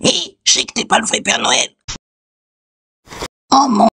Hé, je sais que t'es pas le vrai Père Noël. Oh mon